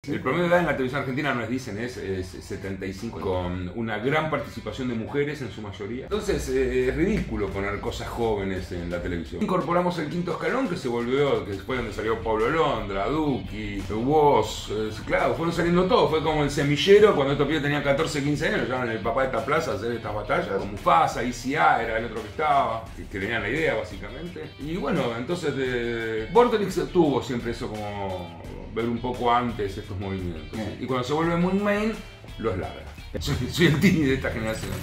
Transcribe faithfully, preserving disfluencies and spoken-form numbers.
El promedio de edad en la televisión argentina no es, dicen, es, es setenta y cinco, con una gran participación de mujeres en su mayoría. Entonces eh, es ridículo poner cosas jóvenes en la televisión. Incorporamos el quinto escalón, que se volvió, que fue donde salió Pablo Londra, Duki, Woz, eh, claro, fueron saliendo todos. Fue como el semillero cuando estos pibes tenían catorce, quince años, llevaban el papá de esta plaza a hacer estas batallas. Como Mufasa, I C A era el otro que estaba, que, que tenían la idea básicamente. Y bueno, entonces de... Vorterix tuvo siempre eso como ver un poco antes estos movimientos. Sí. Y cuando se vuelve muy main, los larga. Soy, soy el Tini de esta generación.